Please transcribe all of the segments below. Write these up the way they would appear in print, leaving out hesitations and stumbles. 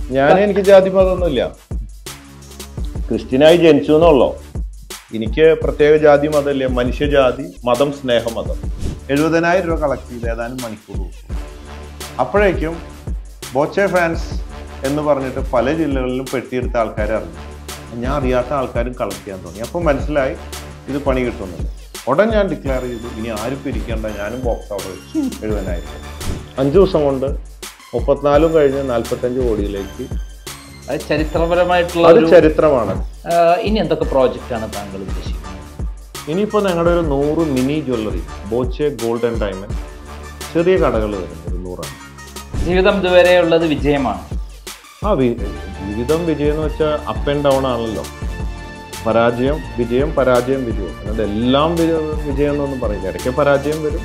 എനിക്ക് ജാതി മതമൊന്നുമില്ല. ക്രിസ്ത്യനായി ജനിച്ചു എന്നുള്ളോ. എനിക്ക് പ്രത്യേക ജാതി മതമില്ല. മനുഷ്യജാതി, മതം, സ്നേഹമതം. 70,000 രൂപ കളക്ട് ചെയ്ത് ഏതാനും മണിക്കൂർ കൊടുക്കും. അപ്പോഴേക്കും ബോച്ചെ ഫാൻസ് എന്ന് പറഞ്ഞിട്ട് പല ജില്ലകളിലും പെട്ടിയെടുത്ത ആൾക്കാരെ അറിഞ്ഞു. ഞാൻ അറിയാത്ത ആൾക്കാരും കളക്ട് ചെയ്യാൻ തുടങ്ങി. അപ്പം മനസ്സിലായി ഇത് പണി കിട്ടുന്നില്ല. ഉടൻ ഞാൻ ഡിക്ലെയർ ചെയ്തു, ഇനി ആരും പിരിക്കേണ്ട, ഞാനും ബോക്സ് അവിടെ വെച്ചു. 70,000. 5 ദിവസം കൊണ്ട് 34 കഴിഞ്ഞ് 45 കോടിയിലേക്ക്. അത് ചരിത്രപരമായിട്ടുള്ള ചരിത്രമാണ്. ഇനി എന്തൊക്കെ പ്രോജക്റ്റാണ് താങ്കൾ ഉദ്ദേശിക്കുന്നത്? ഇനിയിപ്പോൾ ഞങ്ങളുടെ ഒരു 100 mini jewellery, Boche gold and diamond, ചെറിയ കടകൾ വരുന്നത് ഒരു 100 ആണ്. ജീവിതം ഇതുവരെയുള്ളത് വിജയമാണ്. ജീവിതം വിജയം എന്ന് വെച്ചാൽ അപ്പ് ആൻഡ് ഡൗൺ ആണല്ലോ. പരാജയം വിജയം, പരാജയം വിജയം. അതുകൊണ്ട് എല്ലാം വിജയം എന്നൊന്നും പറയില്ല. ഇടയ്ക്ക് പരാജയം വരും.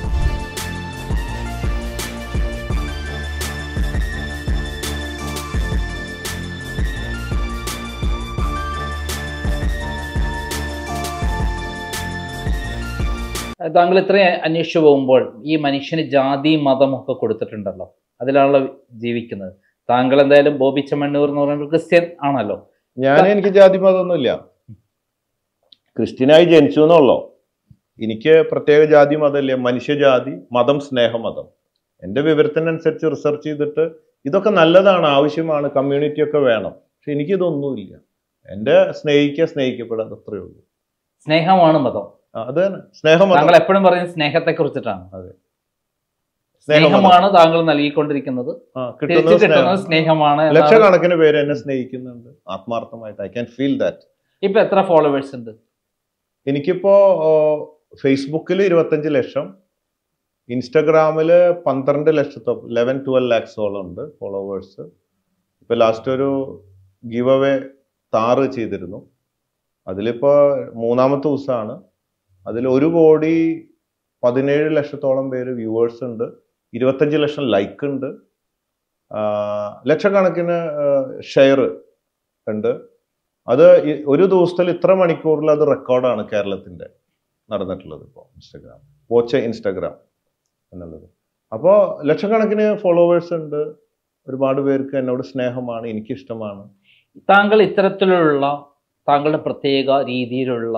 താങ്കൾ ഇത്രയും അന്വേഷിച്ചു പോകുമ്പോൾ ഈ മനുഷ്യന് ജാതി മതം ഒക്കെ കൊടുത്തിട്ടുണ്ടല്ലോ, അതിലാണല്ലോ ജീവിക്കുന്നത്. താങ്കൾ എന്തായാലും ബോബി ചെമ്മണ്ണൂർ എന്ന് പറയുന്നത് ക്രിസ്ത്യൻ ആണല്ലോ. എനിക്ക് ജാതി മതമൊന്നുമില്ല. ക്രിസ്ത്യനായി ജനിച്ചു എന്നുള്ളോ. എനിക്ക് പ്രത്യേക ജാതി മതമില്ല. മനുഷ്യജാതി, മതം, സ്നേഹമതം. എൻ്റെ വിവരത്തിനനുസരിച്ച് റിസർച്ച് ചെയ്തിട്ട് ഇതൊക്കെ നല്ലതാണ്, ആവശ്യമാണ്, കമ്മ്യൂണിറ്റി ഒക്കെ വേണം. പക്ഷെ എനിക്കിതൊന്നുമില്ല. എൻ്റെ സ്നേഹിക്കപ്പെടാൻ അത്രയേ ഉള്ളൂ. സ്നേഹമാണ് മതം. അത് തന്നെ സ്നേഹം. താങ്കൾ എപ്പോഴും പറയുന്നത് സ്നേഹത്തെ കുറിച്ചിട്ടാണ്. അതെ, സ്നേഹമാണ് താങ്കൾ നൽകിക്കൊണ്ടിരിക്കുന്നത്. സ്നേഹമാണ്. ലക്ഷക്കണക്കിന് പേര് എന്നെ സ്നേഹിക്കുന്നുണ്ട് ആത്മാർത്ഥമായിട്ട്. I can feel that. ഇപ്പൊ എത്ര ഫോളോവേഴ്സ് ഉണ്ട്? എനിക്കിപ്പോ ഫേസ്ബുക്കിൽ 25 ലക്ഷം, ഇൻസ്റ്റഗ്രാമില് 12 ലക്ഷത്തോളം, 11-12 ലാക്സോളം ഉണ്ട് ഫോളോവേഴ്സ്. ഇപ്പൊ ലാസ്റ്റ് ഒരു ഗിവ് അവേ താറ് ചെയ്തിരുന്നു. അതിലിപ്പോ 3-ാമത്തെ ദിവസമാണ്. അതിൽ 1,17 ലക്ഷത്തോളം പേര് വ്യൂവേഴ്സ് ഉണ്ട്. 25 ലക്ഷം ലൈക്ക് ഉണ്ട്. ലക്ഷക്കണക്കിന് ഷെയർ ഉണ്ട്. അത് ഒരു ദിവസത്തിൽ ഇത്ര മണിക്കൂറിൽ അത് റെക്കോർഡാണ് കേരളത്തിന്റെ നടന്നിട്ടുള്ളത്. ഇപ്പോൾ ബോച്ചെ ഇൻസ്റ്റഗ്രാം എന്നുള്ളത്. അപ്പോൾ ലക്ഷക്കണക്കിന് ഫോളോവേഴ്സ് ഉണ്ട്. ഒരുപാട് പേർക്ക് എന്നോട് സ്നേഹമാണ്, എനിക്കിഷ്ടമാണ്. താങ്കൾ ഇത്തരത്തിലുള്ള താങ്കളുടെ പ്രത്യേക രീതിയിലുള്ള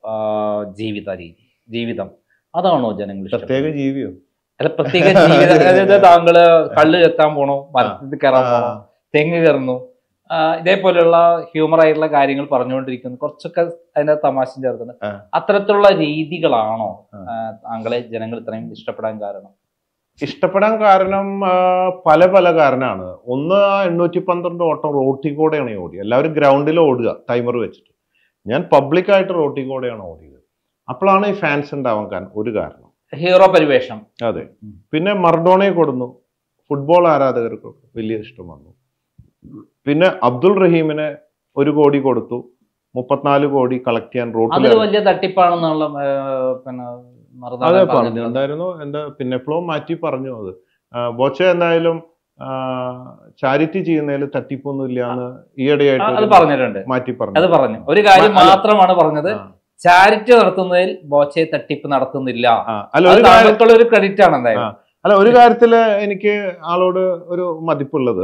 ജീവിതം അതാണോ ജനങ്ങൾ? പ്രത്യേക ജീവിയോ? അല്ല, പ്രത്യേക ജീവിതം. അതായത് താങ്കള് കള്ള് ചെത്താൻ പോണോ, മരത്തിൽ കയറാൻ പോണോ, തെങ്ങ് കയറുന്നു, ഇതേപോലെയുള്ള ഹ്യൂമർ ആയിട്ടുള്ള കാര്യങ്ങൾ പറഞ്ഞുകൊണ്ടിരിക്കുന്നു. കുറച്ചൊക്കെ അതിന്റെ തമാശ ചേർക്കുന്നത്. അത്തരത്തിലുള്ള രീതികളാണോ താങ്കളെ ജനങ്ങൾ ഇത്രയും ഇഷ്ടപ്പെടാൻ കാരണം? ഇഷ്ടപ്പെടാൻ കാരണം പല പല കാരണമാണ്. ഒന്ന്, 812 ഓട്ടം റോട്ടിൽ കൂടെയാണ് ഓടി. എല്ലാവരും ഗ്രൗണ്ടിൽ ഓടുക ടൈമർ വെച്ചിട്ട്. ഞാൻ പബ്ലിക്കായിട്ട് റോട്ടിൽ കൂടെയാണ് ഓടിയത്. അപ്പോഴാണ് ഈ ഫാൻസ് ഉണ്ടാവാൻ ഒരു കാരണം. ഹീറോ പരിവേഷം. അതെ. പിന്നെ മർഡോണയെ കൊടുന്നു. ഫുട്ബോൾ ആരാധകർക്ക് വലിയ ഇഷ്ടം വന്നു. പിന്നെ അബ്ദുൾ റഹീമിനെ 1 കോടി കൊടുത്തു. 34 കോടി കളക്ട് ചെയ്യാൻ റോട്ടിൽ. വലിയ തട്ടിപ്പാണെന്നുള്ള അതെ പറഞ്ഞിട്ടുണ്ടായിരുന്നു. പിന്നെ എപ്പോഴും മാറ്റി പറഞ്ഞു. അത് ബോച്ചെ എന്തായാലും ചാരിറ്റി ചെയ്യുന്നതിൽ തട്ടിപ്പൊന്നും ഇല്ലാന്ന് ഈയിടെയായിട്ട് പറഞ്ഞിട്ടുണ്ട്. മാറ്റി പറഞ്ഞു. ഒരു കാര്യം മാത്രമാണ് പറഞ്ഞത്, ചാരിറ്റി നടത്തുന്നതിൽ ബോച്ചെ തട്ടിപ്പ് നടത്തുന്നില്ല. ഒരു ക്രെഡിറ്റ് ആണ് എന്തായാലും. അല്ല, ഒരു കാര്യത്തില് എനിക്ക് ആളോട് ഒരു മതിപ്പുള്ളത്,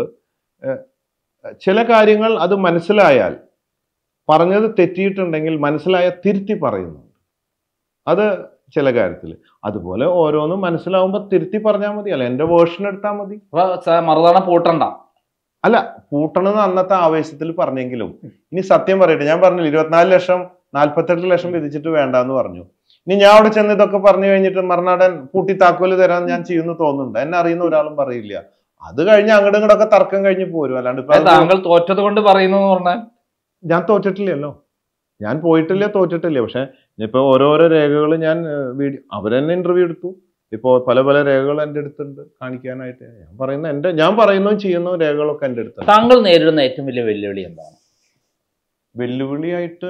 ചില കാര്യങ്ങൾ അത് മനസ്സിലായാൽ, പറഞ്ഞത് തെറ്റിയിട്ടുണ്ടെങ്കിൽ മനസ്സിലായ തിരുത്തി പറയുന്നുണ്ട്. അത് ചില കാര്യത്തിൽ. അതുപോലെ ഓരോന്നും മനസ്സിലാവുമ്പോ തിരുത്തി പറഞ്ഞാൽ മതി. അല്ല, എന്റെ വേർഷൻ എടുത്താൽ മതി. മറുതവണ പൂട്ടണ്ട. അല്ല, പൂട്ടണമെന്ന് അന്നത്തെ ആവേശത്തിൽ പറഞ്ഞെങ്കിലും ഇനി സത്യം പറയട്ടെ, ഞാൻ പറഞ്ഞില്ല 24 ലക്ഷം 48 ലക്ഷം വിധിച്ചിട്ട് വേണ്ടെന്ന് പറഞ്ഞു. ഇനി ഞാൻ അവിടെ ചെന്ന് ഇതൊക്കെ പറഞ്ഞു കഴിഞ്ഞിട്ട് മറുനാടൻ പൂട്ടി താക്കോല് തരാൻ ഞാൻ ചെയ്യുന്നു തോന്നുന്നുണ്ട്. എന്നെ അറിയുന്ന ഒരാളും പറയില്ല. അത് കഴിഞ്ഞ് അങ്ങോട്ടും ഇങ്ങോട്ടൊക്കെ തർക്കം കഴിഞ്ഞ് പോരും. അല്ലാണ്ട് താങ്കൾ തോറ്റത് കൊണ്ട് പറയുന്നു പറഞ്ഞാൽ ഞാൻ തോറ്റിട്ടില്ലല്ലോ. ഞാൻ പോയിട്ടില്ല, തോറ്റിട്ടില്ല. പക്ഷെ ഇപ്പൊ ഓരോരോ രേഖകൾ ഞാൻ അവരെന്നെ ഇന്റർവ്യൂ എടുത്തു. ഇപ്പോ പല പല രേഖകൾ എൻ്റെ അടുത്തുണ്ട് കാണിക്കാനായിട്ട്. ഞാൻ പറയുന്നതും ചെയ്യുന്നതും രേഖകളൊക്കെ എൻ്റെ അടുത്ത്. താങ്കൾ നേരിടുന്ന ഏറ്റവും വലിയ വെല്ലുവിളി എന്താണ്? വെല്ലുവിളിയായിട്ട്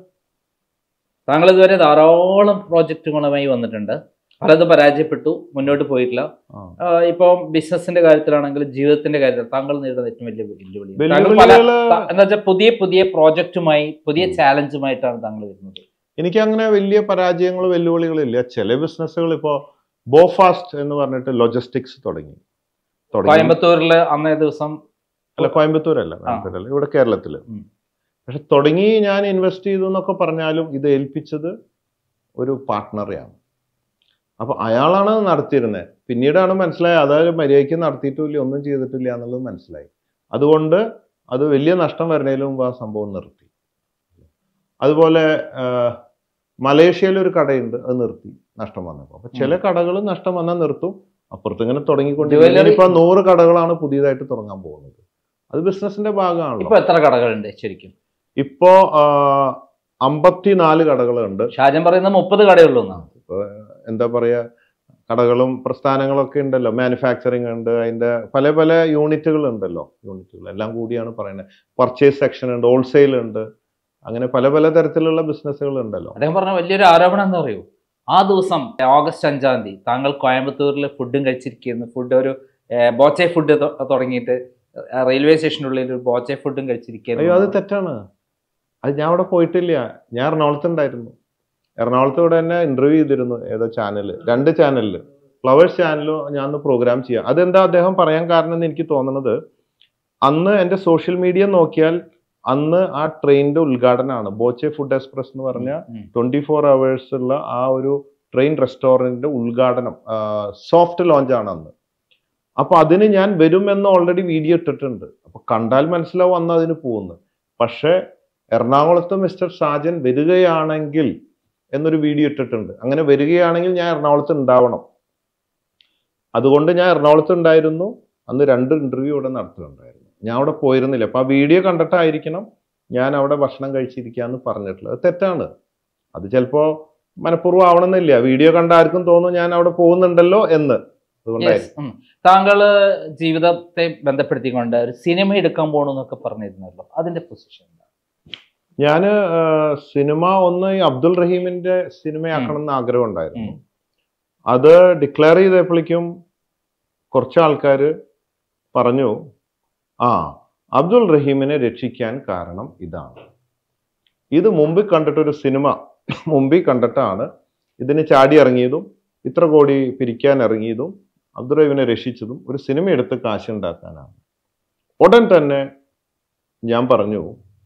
താങ്കൾ ഇതുവരെ ധാരാളം പ്രോജക്റ്റുകളുമായി വന്നിട്ടുണ്ട്. പലതും പരാജയപ്പെട്ടു, മുന്നോട്ട് പോയിട്ടില്ല. ഇപ്പൊ ബിസിനസിന്റെ കാര്യത്തിലാണെങ്കിലും ജീവിതത്തിന്റെ കാര്യത്തിൽ താങ്കൾ നേരിടുന്ന ഏറ്റവും വലിയ വെല്ലുവിളി എന്താ വെച്ചാൽ പുതിയ പുതിയ പ്രോജക്റ്റുമായി പുതിയ ചാലഞ്ചുമായിട്ടാണ് താങ്കൾ വരുന്നത്. എനിക്ക് അങ്ങനെ വലിയ പരാജയങ്ങൾ വെല്ലുവിളികളില്ല. ചില ബിസിനസ്സുകൾ ഇപ്പോ ബോഫാസ്റ്റ് എന്ന് പറഞ്ഞിട്ട് ലോജിസ്റ്റിക്സ് തുടങ്ങി. കോയമ്പത്തൂരില് അന്നേ ദിവസം അല്ല, കോയമ്പത്തൂരല്ല, ഇവിടെ കേരളത്തില്. പക്ഷെ തുടങ്ങി ഞാൻ ഇൻവെസ്റ്റ് ചെയ്തു എന്നൊക്കെ പറഞ്ഞാലും ഇത് ഏൽപ്പിച്ചത് ഒരു പാർട്ട്ണറെയാണ്. അപ്പൊ അയാളാണ് നടത്തിയിരുന്നത്. പിന്നീടാണ് മനസ്സിലായത് അതായത് മര്യാദയ്ക്ക് നടത്തിയിട്ടില്ല, ഒന്നും ചെയ്തിട്ടില്ല എന്നുള്ളത് മനസ്സിലായി. അതുകൊണ്ട് അത് വലിയ നഷ്ടം വരുന്നതിന് മുമ്പ് ആ സംഭവം നിർത്തി. അതുപോലെ മലേഷ്യയിൽ ഒരു കടയുണ്ട്, അത് നിർത്തി നഷ്ടം വന്നപ്പോൾ. അപ്പൊ ചില കടകൾ നഷ്ടം വന്നാൽ നിർത്തും, അപ്പുറത്ത് ഇങ്ങനെ തുടങ്ങിക്കൊണ്ടിരിക്കും. ഇപ്പൊ 100 കടകളാണ് പുതിയതായിട്ട് തുടങ്ങാൻ പോകുന്നത്. അത് ബിസിനസിന്റെ ഭാഗമാണല്ലോ. ഇപ്പൊ എത്ര കടകളുണ്ട് ശരിക്കും? ഇപ്പോ 54 കടകളുണ്ട്. ഷാജൻ പറയുന്നത് 30 കടയുള്ളൂ. എന്താ പറയാ, കടകളും പ്രസ്ഥാനങ്ങളൊക്കെ ഉണ്ടല്ലോ, മാനുഫാക്ചറിങ് ഉണ്ട്, അതിന്റെ പല പല യൂണിറ്റുകൾ ഉണ്ടല്ലോ, യൂണിറ്റുകൾ എല്ലാം കൂടിയാണ് പറയുന്നത്. പർച്ചേസ് സെക്ഷൻ ഉണ്ട്, ഹോൾസെയിൽ ഉണ്ട്, അങ്ങനെ പല പല തരത്തിലുള്ള ബിസിനസ്സുകൾ ഉണ്ടല്ലോ. അദ്ദേഹം പറഞ്ഞ വലിയൊരു ആരോപണം എന്താ പറയൂ, ആ ദിവസം ഓഗസ്റ്റ് 5-ാം തീയതി താങ്കൾ കോയമ്പത്തൂരിൽ ഫുഡും കഴിച്ചിരിക്കുന്നു. ഫുഡ് ഒരു ബോച്ചെ ഫുഡ് തുടങ്ങിയിട്ട് റെയിൽവേ സ്റ്റേഷനുള്ളിൽ ഒരു ബോച്ചെ ഫുഡും കഴിച്ചിരിക്കുന്നു. അയ്യോ, അത് തെറ്റാണ്. അത് ഞാൻ അവിടെ പോയിട്ടില്ല. ഞാൻ എറണാകുളത്ത് ഉണ്ടായിരുന്നു. എറണാകുളത്ത് ഇവിടെ തന്നെ ഇന്റർവ്യൂ ചെയ്തിരുന്നു. ഏതോ ചാനല്, 2 ചാനലില്, ഫ്ലവേഴ്സ് ചാനലിലോ ഞാൻ ഒന്ന് പ്രോഗ്രാം ചെയ്യാം. അതെന്താ അദ്ദേഹം പറയാൻ കാരണം എന്ന് എനിക്ക് തോന്നുന്നത്, അന്ന് എൻ്റെ സോഷ്യൽ മീഡിയ നോക്കിയാൽ അന്ന് ആ ട്രെയിനിന്റെ ഉദ്ഘാടനമാണ്. ബോച്ചെ ഫുഡ് എക്സ്പ്രസ് എന്ന് പറഞ്ഞ 24 hours ഉള്ള ആ ഒരു ട്രെയിൻ റെസ്റ്റോറന്റിന്റെ ഉദ്ഘാടനം, സോഫ്റ്റ് ലോഞ്ച് ആണ് അന്ന്. അപ്പൊ അതിന് ഞാൻ വരുമെന്ന് ഓൾറെഡി വീഡിയോ ഇട്ടിട്ടുണ്ട്. അപ്പൊ കണ്ടാൽ മനസ്സിലാവും അന്ന് അതിന് പോകുന്നു. പക്ഷെ എറണാകുളത്ത് മിസ്റ്റർ ഷാജൻ വരികയാണെങ്കിൽ എന്നൊരു വീഡിയോ ഇട്ടിട്ടുണ്ട്. അങ്ങനെ വരികയാണെങ്കിൽ ഞാൻ എറണാകുളത്ത് ഉണ്ടാവണം. അതുകൊണ്ട് ഞാൻ എറണാകുളത്ത് ഉണ്ടായിരുന്നു. അന്ന് 2 ഇന്റർവ്യൂ ഇവിടെ നടത്തുന്നുണ്ടായിരുന്നു. ഞാൻ അവിടെ പോയിരുന്നില്ല. അപ്പൊ ആ വീഡിയോ കണ്ടിട്ടായിരിക്കണം ഞാൻ അവിടെ ഭക്ഷണം കഴിച്ചിരിക്കാന്ന് പറഞ്ഞിട്ടുള്ളത്. അത് തെറ്റാണ്. അത് ചിലപ്പോ മനഃപൂർവ്വം ആവണമെന്നില്ല. വീഡിയോ കണ്ട ആർക്കും തോന്നും ഞാൻ അവിടെ പോകുന്നുണ്ടല്ലോ എന്ന്. അതുകൊണ്ടായിരിക്കും. താങ്കള് ജീവിതത്തെ ബന്ധപ്പെടുത്തിക്കൊണ്ട് ഒരു സിനിമ എടുക്കാൻ പോകണമെന്നൊക്കെ പറഞ്ഞിരുന്നല്ലോ, അതിന്റെ പൊസിഷൻ എന്താ? ഞാന് സിനിമ ഒന്ന് ഈ അബ്ദുൾ റഹീമിന്റെ സിനിമയാക്കണം എന്ന് ആഗ്രഹം ഉണ്ടായിരുന്നു. അത് ഡിക്ലെയർ ചെയ്തപ്പോഴേക്കും കുറച്ച് ആൾക്കാർ പറഞ്ഞു, അബ്ദുൾ റഹീമിനെ രക്ഷിക്കാൻ കാരണം ഇതാണ്. ഇത് മുമ്പിൽ കണ്ടിട്ടൊരു സിനിമ മുമ്പിൽ കണ്ടിട്ടാണ് ഇതിന് ചാടി ഇറങ്ങിയതും ഇത്ര കോടി പിരിക്കാൻ ഇറങ്ങിയതും അബ്ദുൾ റഹീമിനെ രക്ഷിച്ചതും ഒരു സിനിമ എടുത്ത് കാശുണ്ടാക്കാനാണ്. ഉടൻ തന്നെ ഞാൻ പറഞ്ഞു,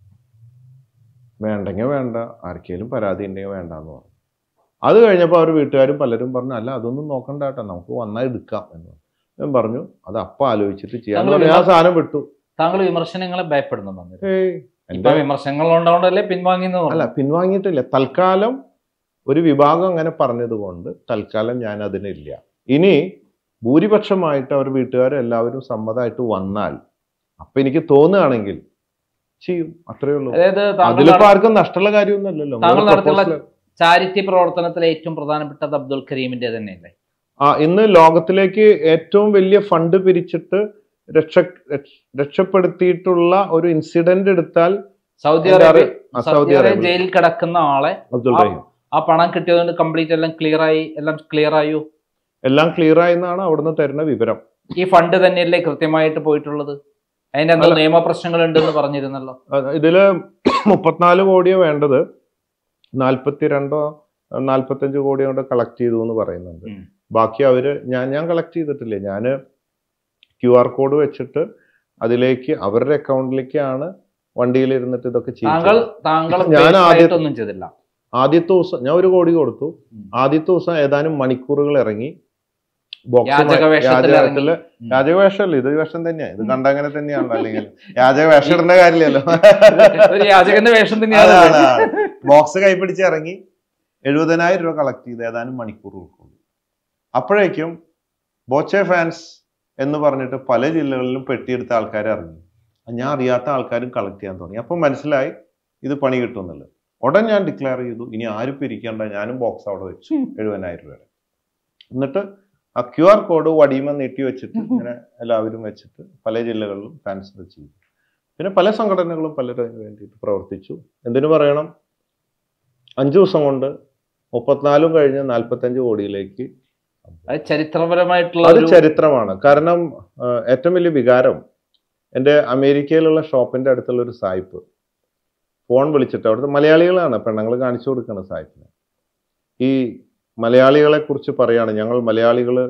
വേണ്ടെങ്കിൽ വേണ്ട, ആർക്കെങ്കിലും പരാതി ഉണ്ടെങ്കിൽ വേണ്ടെന്ന് പറഞ്ഞു. അത് കഴിഞ്ഞപ്പോൾ അവർ വീട്ടുകാരും പലരും പറഞ്ഞു, അല്ല അതൊന്നും നോക്കണ്ട കേട്ടോ, നമുക്ക് വന്നാൽ എടുക്കാം എന്ന് പറഞ്ഞു. ഞാൻ പറഞ്ഞു അത് അപ്പം ആലോചിച്ചിട്ട് ചെയ്യാൻ. ആ സാധനം വിട്ടു. താങ്കൾ വിമർശനങ്ങളെ ഭയപ്പെടുന്നുണ്ടോ? വിമർശനങ്ങൾ ഉണ്ടാവണ്ടല്ലേ പിൻവാങ്ങിയെന്ന്? അല്ല, പിൻവാങ്ങിയിട്ടില്ല. തൽക്കാലം ഒരു വിഭാഗം അങ്ങനെ പറഞ്ഞത് കൊണ്ട് തൽക്കാലം ഞാൻ അതിനില്ല. ഇനി ഭൂരിപക്ഷമായിട്ട് അവർ വീട്ടുകാരെല്ലാവരും സമ്മതമായിട്ട് വന്നാൽ അപ്പൊ എനിക്ക് തോന്നുകയാണെങ്കിൽ ചെയ്യും, അത്രേ ഉള്ളൂ. അതിലിപ്പോ ആർക്കും നഷ്ടമുള്ള കാര്യമൊന്നുമല്ലല്ലോ. താങ്കൾ നടത്തിയുള്ള ചാരിറ്റി പ്രവർത്തനത്തിൽ ഏറ്റവും പ്രധാനപ്പെട്ടത് അബ്ദുൽ കരീമിന്റെ തന്നെയല്ലേ? ഇന്ന് ലോകത്തിലേക്ക് ഏറ്റവും വലിയ ഫണ്ട് പിരിച്ചിട്ട് രക്ഷപ്പെടുത്തിയിട്ടുള്ള ഒരു ഇൻസിഡന്റ് എടുത്താൽ സൗദി അറേബ്യ ജയിലിൽ കിടക്കുന്ന ആളെ അബ്ദുൾ റഹീം, ആ പണം കിട്ടിയതുകൊണ്ട് കംപ്ലീറ്റ് എല്ലാം ക്ലിയർ ആയോ? എല്ലാം ക്ലിയർ ആയെന്നാണ് അവിടുന്ന് തരുന്ന വിവരം. ഈ ഫണ്ട് തന്നെയല്ലേ കൃത്യമായിട്ട് പോയിട്ടുള്ളത്? അതിന്റെ എന്തോ നിയമപ്രശ്നങ്ങൾ ഉണ്ടെന്ന് പറഞ്ഞിരുന്നല്ലോ. ഇതില് 34 കോടിയോ വേണ്ടത് 42-45 കോടി കൊണ്ട് കളക്ട് ചെയ്തു എന്ന് പറയുന്നുണ്ട്. ബാക്കി അവര് ഞാൻ കളക്ട് ചെയ്തിട്ടില്ലേ. ഞാൻ QR കോഡ് വെച്ചിട്ട് അതിലേക്ക് അവരുടെ അക്കൗണ്ടിലേക്കാണ് വണ്ടിയിൽ ഇരുന്നിട്ട് ഇതൊക്കെ ചെയ്യുന്നത്. ഞാൻ ആദ്യത്തെ ദിവസം ഞാൻ 1 കോടി കൊടുത്തു. ആദ്യത്തെ ദിവസം ഏതാനും മണിക്കൂറുകൾ ഇറങ്ങി രാജവേഷമല്ല, ഇത് വേഷം തന്നെയാ. ഇത് കണ്ടങ്ങനെ തന്നെയാണല്ലോ. അല്ലെങ്കിൽ രാജവേഷത്തിന്റെ കാര്യമില്ലല്ലോ, ബോക്സ് കൈപ്പിടിച്ച് ഇറങ്ങി 70,000 രൂപ കളക്ട് ചെയ്ത് ഏതാനും മണിക്കൂറുകൾക്കുള്ളൂ. അപ്പോഴേക്കും ബോച്ചെ ഫാൻസ് എന്ന് പറഞ്ഞിട്ട് പല ജില്ലകളിലും പെട്ടിയെടുത്ത ആൾക്കാർ ഇറങ്ങി. ഞാൻ അറിയാത്ത ആൾക്കാരും കളക്ട് ചെയ്യാൻ തുടങ്ങി. അപ്പം മനസ്സിലായി ഇത് പണി കിട്ടുമെന്നുള്ളത്. ഉടൻ ഞാൻ ഡിക്ലെയർ ചെയ്തു, ഇനി ആരും പിരിക്കേണ്ട, ഞാനും ബോക്സ് അവിടെ വെച്ചു 70,000 രൂപ. എന്നിട്ട് ആ QR കോഡ് വടിയുമ നീട്ടി വെച്ചിട്ട് ഇങ്ങനെ എല്ലാവരും വെച്ചിട്ട് പല ജില്ലകളിലും ട്രാൻസ്ഫർ ചെയ്തു. പിന്നെ പല സംഘടനകളും പലരും വേണ്ടിയിട്ട് പ്രവർത്തിച്ചു. എന്തിനു പറയണം, 5 ദിവസം കൊണ്ട് 34 കഴിഞ്ഞ് 45 കോടിയിലേക്ക്. ചരിത്രപരമായിട്ടുള്ള അത് ചരിത്രമാണ്. കാരണം ഏറ്റവും വലിയ വികാരം എൻ്റെ അമേരിക്കയിലുള്ള ഷോപ്പിന്റെ അടുത്തുള്ള ഒരു സായിപ്പ് ഫോൺ വിളിച്ചിട്ട്, അവിടുത്തെ മലയാളികളാണ്, പെണ്ണുങ്ങൾ കാണിച്ചു കൊടുക്കണം സായിപ്പിന്. ഈ മലയാളികളെ കുറിച്ച് പറയാണ്, ഞങ്ങൾ മലയാളികൾ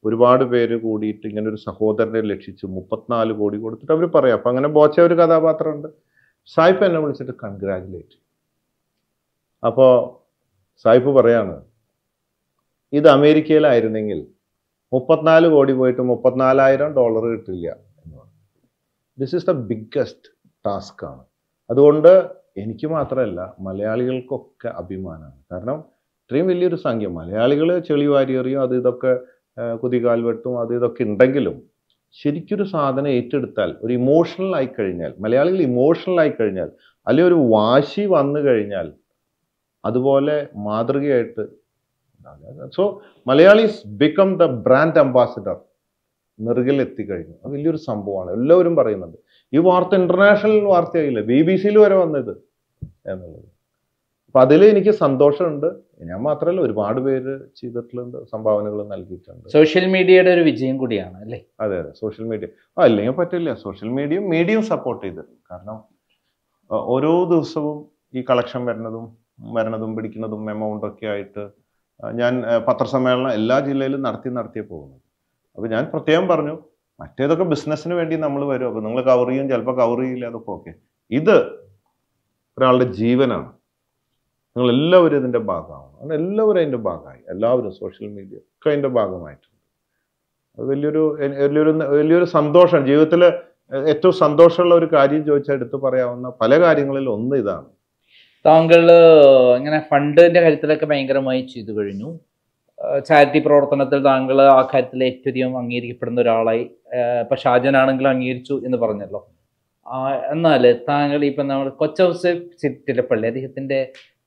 ഒരുപാട് പേര് കൂടിയിട്ട് ഇങ്ങനെ ഒരു സഹോദരനെ ലക്ഷിച്ച് 34 കോടി കൊടുത്തിട്ട് അവർ പറയാം. അപ്പം അങ്ങനെ ബോച്ച ഒരു കഥാപാത്രമുണ്ട്. സായിപ്പ് എന്നെ വിളിച്ചിട്ട് കൺഗ്രാജുലേറ്റ്. അപ്പോൾ സായിപ്പ് പറയാണ്, ഇത് അമേരിക്കയിലായിരുന്നെങ്കിൽ 34 കോടി പോയിട്ട് $34,000 കിട്ടില്ല എന്ന് പറഞ്ഞു. This is the biggest task ആണ്. അതുകൊണ്ട് എനിക്ക് മാത്രമല്ല മലയാളികൾക്കൊക്കെ അഭിമാനമാണ്. കാരണം ഇത്രയും വലിയൊരു സംഖ്യ മലയാളികൾ ചെളി വാരിയെറിയും, അത് ഇതൊക്കെ കുതികാൽ വെട്ടും, അത് ഇതൊക്കെ ഉണ്ടെങ്കിലും ശരിക്കൊരു സാധനം ഏറ്റെടുത്താൽ, ഒരു ഇമോഷണൽ ആയി കഴിഞ്ഞാൽ, മലയാളികൾ ഇമോഷണൽ ആയി കഴിഞ്ഞാൽ, അല്ലെങ്കിൽ ഒരു വാശി വന്നു കഴിഞ്ഞാൽ അതുപോലെ മാതൃകയായിട്ട്. So Malayalis become the brand ambassador. നെറുകിൽ എത്തിക്കഴിഞ്ഞു. അത് വലിയൊരു സംഭവമാണ്. എല്ലാവരും പറയുന്നുണ്ട്. ഈ വാർത്ത ഇന്റർനാഷണൽ വാർത്തയായില്ലേ, BBC വരെ വന്നത് എന്നുള്ളത്. അപ്പം അതിൽ എനിക്ക് സന്തോഷമുണ്ട്. ഞാൻ മാത്രമല്ല, ഒരുപാട് പേര് ചെയ്തിട്ടുണ്ട്, സംഭാവനകൾ നൽകിയിട്ടുണ്ട്. സോഷ്യൽ മീഡിയയുടെ ഒരു വിജയം കൂടിയാണ് അല്ലേ? അതെ അതെ, സോഷ്യൽ മീഡിയ അല്ലെങ്കിൽ പറ്റില്ല. സോഷ്യൽ മീഡിയയും സപ്പോർട്ട് ചെയ്ത്. കാരണം ഓരോ ദിവസവും ഈ കളക്ഷൻ വരുന്നതും പിടിക്കുന്നതും എമൗണ്ടൊക്കെ ആയിട്ട് ഞാൻ പത്രസമ്മേളനം എല്ലാ ജില്ലയിലും നടത്തിയേ പോകുന്നത്. അപ്പോൾ ഞാൻ പ്രത്യേകം പറഞ്ഞു, മറ്റേതൊക്കെ ബിസിനസ്സിന് വേണ്ടി നമ്മൾ വരും, അപ്പോൾ നിങ്ങൾ കവർ ചെയ്യും, ചിലപ്പോൾ കവർ ചെയ്യില്ല, അതൊക്കെ ഓക്കെ. ഇത് ഒരാളുടെ ജീവനാണ്. നിങ്ങളെല്ലാവരും ഇതിൻ്റെ ഭാഗമാണ്. അങ്ങനെ എല്ലാവരും അതിൻ്റെ ഭാഗമായി. എല്ലാവരും സോഷ്യൽ മീഡിയ ഒക്കെ അതിൻ്റെ ഭാഗമായിട്ടുണ്ട്. അത് വലിയൊരു സന്തോഷമാണ്. ജീവിതത്തിൽ ഏറ്റവും സന്തോഷമുള്ള ഒരു കാര്യം ചോദിച്ചാൽ എടുത്തു പറയാവുന്ന പല കാര്യങ്ങളിൽ ഒന്ന് ഇതാണ്. താങ്കൾ ഇങ്ങനെ ഫണ്ടിന്റെ കാര്യത്തിലൊക്കെ ഭയങ്കരമായി ചെയ്തു കഴിഞ്ഞു. ചാരിറ്റി പ്രവർത്തനത്തിൽ താങ്കൾ ആ കാര്യത്തിൽ ഏറ്റവും അധികം അംഗീകരിക്കപ്പെടുന്ന ഒരാളായി. ഇപ്പൊ ഷാജനാണെങ്കിലും അംഗീകരിച്ചു എന്ന് പറഞ്ഞല്ലോ. എന്നാൽ താങ്കൾ ഇപ്പം നമ്മൾ കൊച്ചൗസേപ്പ് ചിറ്റിലപ്പള്ളി അദ്ദേഹത്തിന്റെ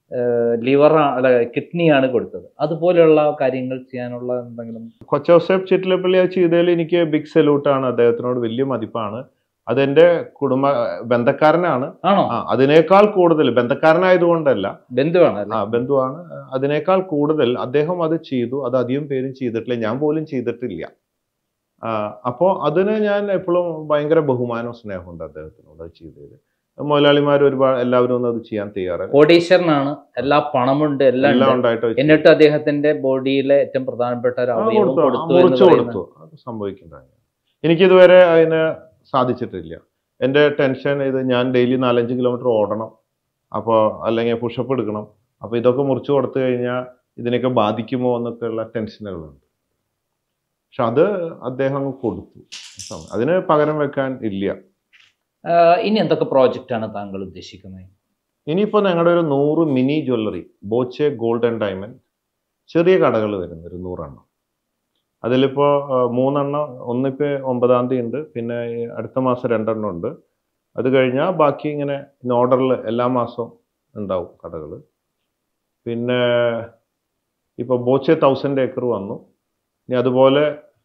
കിഡ്നിയാണ് കൊടുത്തത്. അതുപോലെയുള്ള കാര്യങ്ങൾ ചെയ്യാനുള്ള എന്തെങ്കിലും? കൊച്ചൗസേപ്പ് ചിറ്റിലപ്പള്ളി അത് ചെയ്തതിൽ എനിക്ക് ബിഗ് സല്യൂട്ടാണ്. അദ്ദേഹത്തിനോട് വലിയ മതിപ്പാണ്. അതെന്റെ ബന്ധക്കാരനാണ്. അതിനേക്കാൾ കൂടുതൽ ബന്ധക്കാരനായതുകൊണ്ടല്ല, ബന്ധുവാണ്. അതിനേക്കാൾ കൂടുതൽ അദ്ദേഹം അത് ചെയ്തു. അത് അധികം പേരും ചെയ്തിട്ടില്ല, ഞാൻ പോലും ചെയ്തിട്ടില്ല. അപ്പോൾ അതിന് ഞാൻ എപ്പോഴും ഭയങ്കര ബഹുമാനവും സ്നേഹമുണ്ട് അദ്ദേഹത്തിനോട് അത് ചെയ്തതിൽ. മുതലാളിമാർ എല്ലാവരും ഒന്നും അത് ചെയ്യാൻ തയ്യാറാണ്. കോടീശ്വരനാണ്, എല്ലാ പണമുണ്ട്, എല്ലാം ഉണ്ടായിട്ട്, എന്നിട്ട് അദ്ദേഹത്തിന്റെ ബോഡിയിലെ ഏറ്റവും പ്രധാനപ്പെട്ട കൊടുത്തു. അത് സംഭവിക്കുന്നതാണ്. എനിക്കിതുവരെ അതിന് സാധിച്ചിട്ടില്ല. എൻ്റെ ടെൻഷൻ ഇത്, ഞാൻ ഡെയിലി 4-5 കിലോമീറ്റർ ഓടണം, അപ്പോൾ അല്ലെങ്കിൽ പുഷപ്പ് എടുക്കണം. അപ്പോൾ ഇതൊക്കെ മുറിച്ചു കൊടുത്തു കഴിഞ്ഞാൽ ഇതിനൊക്കെ ബാധിക്കുമോ എന്നൊക്കെയുള്ള ടെൻഷനുകളുണ്ട്. പക്ഷെ അത് അദ്ദേഹം കൊടുത്തു. അതിന് പകരം വെക്കാൻ ഇല്ല. ഇനി എന്തൊക്കെ പ്രോജക്റ്റാണ് താങ്കൾ ഉദ്ദേശിക്കുന്നത്? ഇനിയിപ്പോൾ ഞങ്ങളുടെ ഒരു 100 mini jewellery, Boche gold and diamond, ചെറിയ കടകൾ വരുന്ന ഒരു 100 എണ്ണം. അതിലിപ്പോൾ 3 എണ്ണം, ഒന്നിപ്പോൾ 9-ാം തീയതി ഉണ്ട്, പിന്നെ അടുത്ത മാസം 2 എണ്ണം ഉണ്ട്. അത് കഴിഞ്ഞാൽ ബാക്കി ഇങ്ങനെ ഓർഡറിൽ എല്ലാ മാസവും ഉണ്ടാവും കടകൾ. പിന്നെ ഇപ്പോൾ ബോച്ചെ 1000 ഏക്കർ വന്നു. ഇനി അതുപോലെ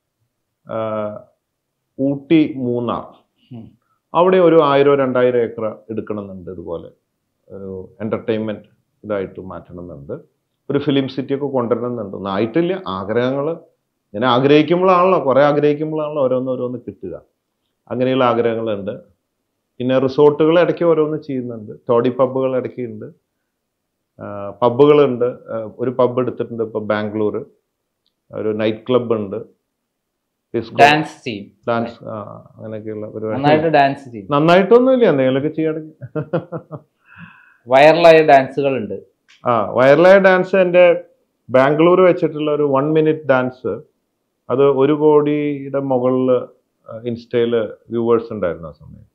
ഊട്ടി, മൂന്നാർ, അവിടെ ഒരു 1000-2000 ഏക്കർ എടുക്കണമെന്നുണ്ട്. ഇതുപോലെ ഒരു എൻ്റർടൈൻമെൻറ്റ് ഇതായിട്ട് മാറ്റണമെന്നുണ്ട്. ഒരു ഫിലിം സിറ്റിയൊക്കെ കൊണ്ടുവരണമെന്നുണ്ട്. ഒന്നും ആയിട്ടില്ല. ആഗ്രഹങ്ങൾ ഇങ്ങനെ ആഗ്രഹിക്കുമ്പോഴാണല്ലോ, കുറേ ആഗ്രഹിക്കുമ്പോഴാണല്ലോ ഓരോന്ന് കിട്ടുക. അങ്ങനെയുള്ള ആഗ്രഹങ്ങളുണ്ട്. പിന്നെ റിസോർട്ടുകൾ ഇടയ്ക്ക് ഓരോന്ന് ചെയ്യുന്നുണ്ട്. ടോഡി പബ്ബുകൾ ഇടയ്ക്കുണ്ട്, പബ്ബുകളുണ്ട്. ഒരു പബ്ബ് എടുത്തിട്ടുണ്ട് ഇപ്പോൾ ബാംഗ്ലൂർ. ഒരു നൈറ്റ് ക്ലബ് ഉണ്ട്, ഡാൻസ് അങ്ങനെയൊക്കെയുള്ള പരിപാടി. നന്നായിട്ടൊന്നുമില്ല, എന്തെങ്കിലുമൊക്കെ ചെയ്യണമെങ്കിൽ. വൈറലായ ഡാൻസുകൾ ഉണ്ട്. വൈറലായ ഡാൻസ് എൻ്റെ ബാംഗ്ലൂർ വെച്ചിട്ടുള്ള ഒരു 1 മിനിറ്റ് ഡാൻസ്, അത് 1 കോടിയുടെ മുകളിൽ ഇൻസ്റ്റയിൽ വ്യൂവേഴ്സ് ഉണ്ടായിരുന്നു ആ സമയത്ത്.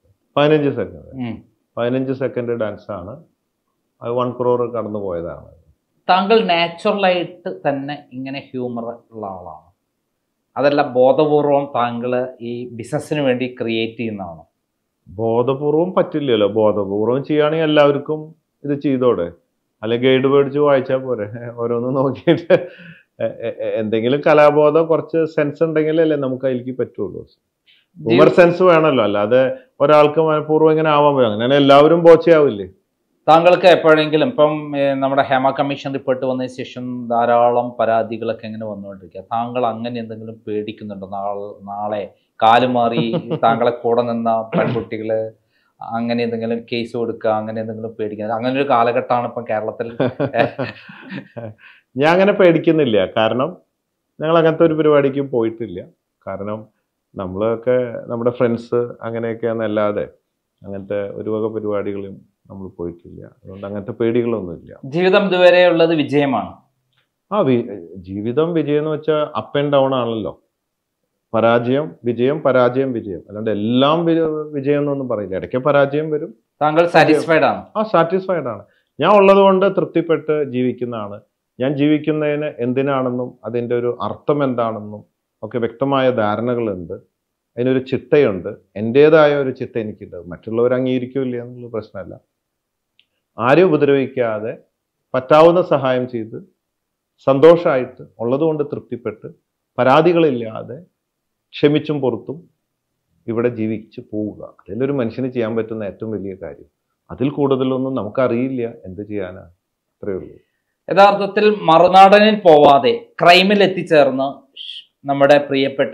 15 സെക്കൻഡ് ഡാൻസാണ്. അത് 1 crore കടന്നു പോയതാണ്. താങ്കൾ നാച്ചുറലായിട്ട് തന്നെ ഇങ്ങനെ ഹ്യൂമർ ഉള്ള ആളാണ്, അതല്ല ബോധപൂർവം താങ്കൾ ഈ ബിസിനസ്സിന് വേണ്ടി ക്രിയേറ്റ് ചെയ്യുന്നതാണോ? ബോധപൂർവം പറ്റില്ലല്ലോ. ബോധപൂർവം ചെയ്യുകയാണെങ്കിൽ എല്ലാവർക്കും ഇത് ചെയ്തോടെ, അല്ലെങ്കിൽ ഗൈഡ് മേടിച്ച് വായിച്ചാൽ പോരെ. ഓരോന്ന് നോക്കിയിട്ട് എന്തെങ്കിലും കലാബോധം, കുറച്ച് സെൻസ് ഉണ്ടെങ്കിലല്ലേ നമുക്ക് അതിലേക്ക് പറ്റുള്ളൂ. ഹ്യൂമർ സെൻസ് വേണമല്ലോ, അല്ലാതെ ഒരാൾക്ക് മനഃപൂർവ്വം ഇങ്ങനെ ആവാൻ പറ്റും. അങ്ങനെ എല്ലാവരും ബോച്ചയാവില്ലേ? താങ്കൾക്ക് എപ്പോഴെങ്കിലും ഇപ്പം നമ്മുടെ ഹേമ കമ്മീഷൻ റിപ്പോർട്ട് വന്നതിന് ശേഷം ധാരാളം പരാതികളൊക്കെ എങ്ങനെ വന്നുകൊണ്ടിരിക്കുക, താങ്കൾ അങ്ങനെ എന്തെങ്കിലും പേടിക്കുന്നുണ്ടോ? നാളെ കാലുമാറി താങ്കളെ കൂടെ നിന്ന പെൺകുട്ടികള് അങ്ങനെ എന്തെങ്കിലും കേസ് കൊടുക്കുക, അങ്ങനെ എന്തെങ്കിലും പേടിക്കുന്നത്? അങ്ങനെ ഒരു കാലഘട്ടമാണ് ഇപ്പം കേരളത്തിൽ. ഞാൻ അങ്ങനെ പേടിക്കുന്നില്ല. കാരണം ഞങ്ങൾ അങ്ങനത്തെ ഒരു പരിപാടിക്കും പോയിട്ടില്ല. കാരണം നമ്മളൊക്കെ നമ്മുടെ ഫ്രണ്ട്സ് അങ്ങനെയൊക്കെയാണെന്നല്ലാതെ അങ്ങനത്തെ ഒരു വക പരിപാടികളും നമ്മൾ പോയിട്ടില്ല. അതുകൊണ്ട് അങ്ങനത്തെ പേടികളൊന്നുമില്ല. ജീവിതം ഇതുവരെ ഉള്ളത് വിജയമാണ്. ജീവിതം വിജയം എന്ന് വെച്ചാൽ അപ്പ് ആൻഡ് ഡൗൺ ആണല്ലോ. പരാജയം വിജയം, പരാജയം വിജയം, അല്ലാണ്ട് എല്ലാം വിജയം എന്നൊന്നും പറയില്ല. ഇടയ്ക്ക് പരാജയം വരും. താങ്കൾ സാറ്റിസ്ഫൈഡ് ആണ്? സാറ്റിസ്ഫൈഡ് ആണ്. ഞാൻ ഉള്ളത് കൊണ്ട് തൃപ്തിപ്പെട്ട് ജീവിക്കുന്നതാണ്. ഞാൻ ജീവിക്കുന്നതിന് എന്തിനാണെന്നും അതിൻ്റെ ഒരു അർത്ഥം എന്താണെന്നും ഒക്കെ വ്യക്തമായ ധാരണകളുണ്ട്. അതിനൊരു ചിട്ടയുണ്ട്. എൻ്റേതായ ഒരു ചിട്ട എനിക്കുണ്ട്. മറ്റുള്ളവർ അംഗീകരിക്കില്ല എന്നുള്ള പ്രശ്നമല്ല. ആരും ഉപദ്രവിക്കാതെ പറ്റാവുന്ന സഹായം ചെയ്ത് സന്തോഷമായിട്ട് ഉള്ളതുകൊണ്ട് തൃപ്തിപ്പെട്ട് പരാതികളില്ലാതെ ക്ഷമിച്ചും പുറത്തും ഇവിടെ ജീവിച്ചു പോവുക. അതിലൊരു മനുഷ്യന് ചെയ്യാൻ പറ്റുന്ന ഏറ്റവും വലിയ കാര്യം. അതിൽ കൂടുതലൊന്നും നമുക്കറിയില്ല. എന്ത് ചെയ്യാനാ? അത്രയേ ഉള്ളൂ. യഥാർത്ഥത്തിൽ മറുനാടനിൽ പോവാതെ ക്രൈമിൽ എത്തിച്ചേർന്ന് നമ്മുടെ പ്രിയപ്പെട്ട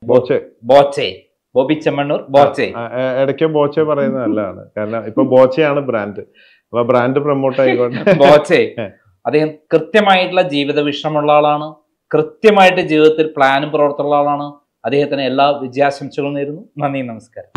ബോബി ചെമ്മണ്ണൂർ ബോച്ചെ. ഇടയ്ക്ക് ബോച്ചെ പറയുന്നത് നല്ലതാണ്. കാരണം ഇപ്പൊ ബോച്ചയാണ് ബ്രാൻഡ്. അപ്പൊ ബ്രാൻഡ് പ്രൊമോട്ട് ആയിക്കോട്ടെ. ബോച്ചെ അദ്ദേഹം കൃത്യമായിട്ടുള്ള ജീവിത വിഷമുള്ള ആളാണ്. കൃത്യമായിട്ട് ജീവിതത്തിൽ പ്ലാനും പ്രവർത്തനമുള്ള ആളാണ്. അദ്ദേഹത്തിന് എല്ലാ വിജയാശംസകളും നേരുന്നു. നന്ദി, നമസ്കാരം.